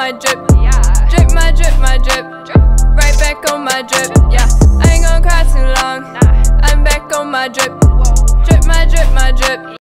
my drip. Drip my drip, my drip. Right back on my drip. Yeah, I ain't gon' cry too long. I'm back on my drip. Drip my drip, my drip.